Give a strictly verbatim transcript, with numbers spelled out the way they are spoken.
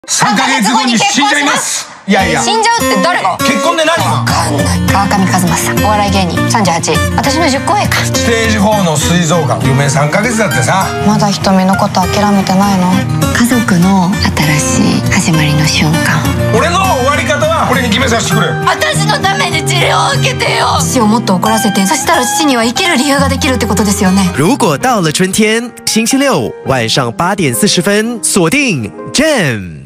さんかげつごに死んじゃいます。いやいや、 死んじゃうって誰が？ 結婚で何が？ わかんない。川上和正さん、お笑い芸人さんじゅうはち。私のじゅっこ上か。 ステージフォーの膵臓がん、余命さんかげつだってさ。 まだ瞳のこと諦めてないの？家族の新しい始まりの瞬間。 俺の終わり方は俺に決めさせてくれ。 私のために治療を受けてよ。父をもっと怒らせて、そしたら父には生きる理由ができるってことですよね。 如果到了春天，星期六晚上八点四十分，锁定 Gem。